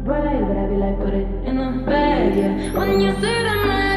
right, but I be like, put it in the bag, yeah. When you say the name.